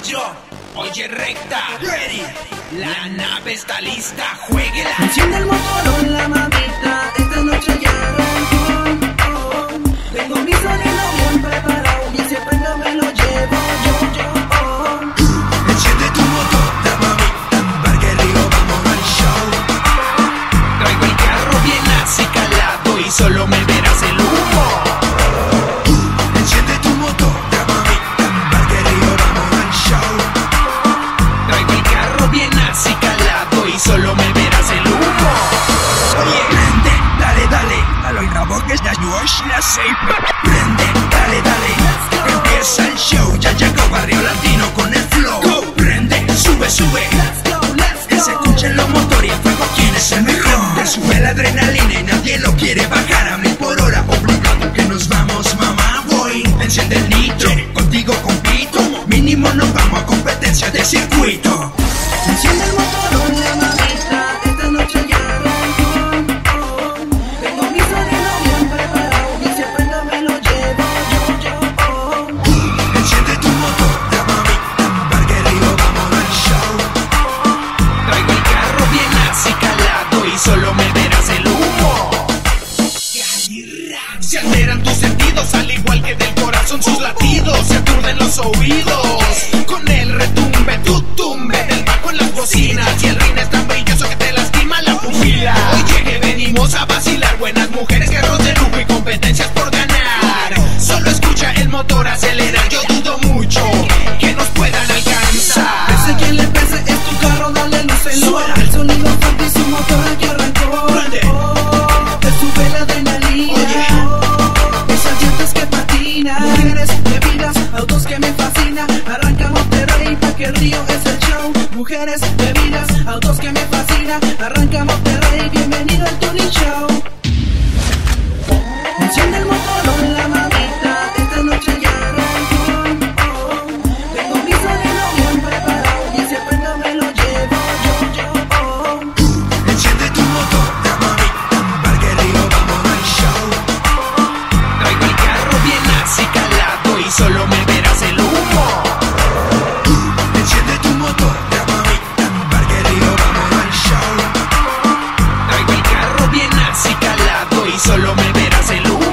pollo, oye recta, ready. La nave está lista, jueguela. Enciende el motor, la mamita, esta noche ya arrancó. Tengo mi sonido bien preparado y ese prendo me lo llevo yo. Enciende tu motor, la mamita, Parque Río, vamos al show. Traigo el carro bien acicalado y solo me verás el humo. Enciende tu motor, la mamita, Parque Río, vamos al show. Traigo el carro bien acicalado y solo me verás el humo. Oye, prende, dale, dale, el rabo que ya yo la sé. Prende, dale, dale, empieza el show, ya llegó Barrio Latino con el flow. Go, prende, sube, sube, que se escuchen los motores y a fuego quién es el mejor. Te sube la adrenalina y nadie lo quiere bajar a 1000 por hora, obligado que nos vamos, mamá, voy. Enciende el nitro, contigo compito, mínimo nos vamos a competencia de circuito. Enciende el motor, la mamita, esta noche ya arrancó. Tengo mi sonido bien preparado y ese prendo me lo llevo yo. Enciende tu motor, la mamita, Parque Río, vamos al show. Traigo el carro bien acicalado y solo me verás el humo. Se alteran tus sentidos al igual que del corazón sus latidos. Se aturden los oídos con el retumbe, tutumbe del bajo en las bocinas. Y el rin es tan brilloso que te lastima la pupila. Oye que venimos a vacilar, buenas mujeres, guerros de lujo y competencias por ganar. Solo escucha el motor acelerar, yo dudo mucho que nos puedan alcanzar. Pese quien le pese es tu carro, dale lucelo. El sonido fuerte y su motor aquí arrancó. Te sube la adrenalina. Esas llantas que patinan, mujeres, bebidas, autos que me fascinan. Arranca Monterrey, Parque Río es el show. Mujeres, bebidas, autos que me fascinan. Arranca Monterrey, bienvenido al Tony Show. Enciende el motor, la mamita, esta noche ya arrancó. Tengo mi sonido bien preparado y ese prendo me lo llevo yo. Enciende tu motor, la mamita, Parque Río, vamos al show. Traigo el carro bien acicalado y solo me verás el humo. Enciende tu motor, la mamita, Parque Río, vamos al show. Traigo el carro bien acicalado y solo me verás el humo.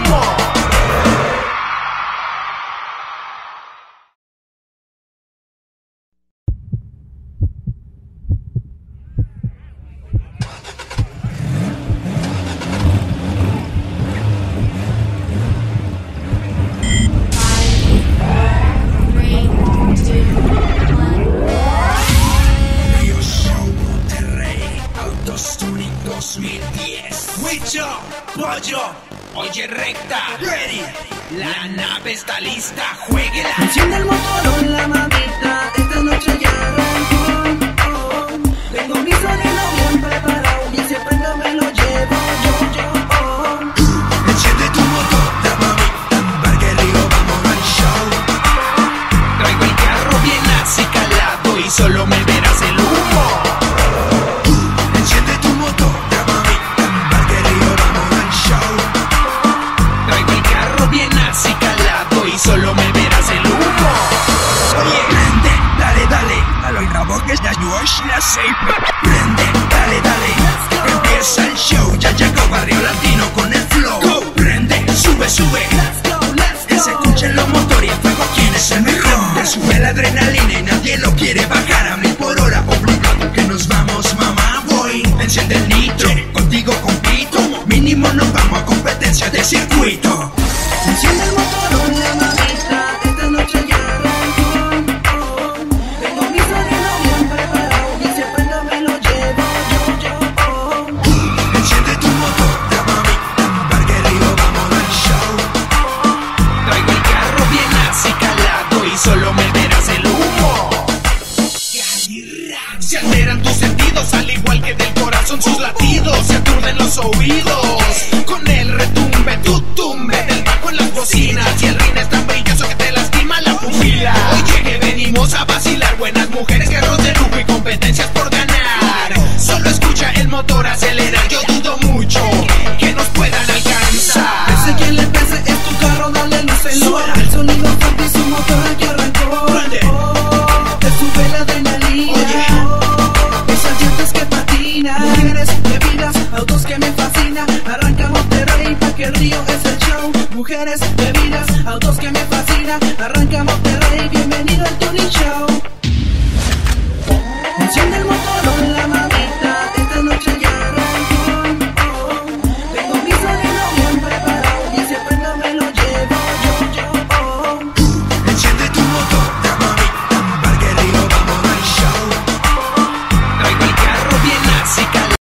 Río Show Monterrey, Autos Tuning 2010. Huicho, pollo, oye recta, ready. La nave está lista, jueguela. Enciende el motor, la mamita, esta noche ya arrancó. Tengo mi sonido bien preparado y ese prendo me lo llevo yo. Enciende tu motor, la mamita, Parque Río, vamos al show. Traigo el carro bien acicalado y solo me verás el humo. Enciende tu motor, la mamita, Parque Río, vamos al show. Traigo el carro bien acicalado y solo me verás el humo. Oye, prende, dale, dale, el rabo que ya yo la sé. Prende, dale, dale, empieza el show, ya llegó Barrio Latino con el flow. Go, prende, sube, sube, que se escuchen los motores y a fuego quién es el mejor. Te sube la adrenalina y nadie lo quiere bajar a 1000 por hora, obligado que nos vamos, mamá, voy. Enciende el nitro, contigo compito, mínimo nos vamos a competencia de circuito. Enciende el motor, la mamita, esta noche ya arrancó. Tengo mi sonido bien preparado y ese prendo me lo llevo yo. Enciende tu motor, la mamita, Parque Río, vamos al show. Traigo el carro bien acicalado y solo me verás el humo. Se alteran tus sentidos al igual que del corazón sus latidos. Se aturden los oídos con el retumbe, tutumbe del bajo en las bocinas. Y el rin es tan brilloso que te lastima la pupila. Oye que venimos a vacilar, buenas mujeres, guerros de lujo y competencias por ganar. Solo escucha el motor acelerar, yo dudo mucho que nos puedan alcanzar. Pese quien le pese es tu carro, dale lucelo. El sonido fuerte y su motor aquí arrancó. mujeres, bebidas, autos que me fascinan. Arranca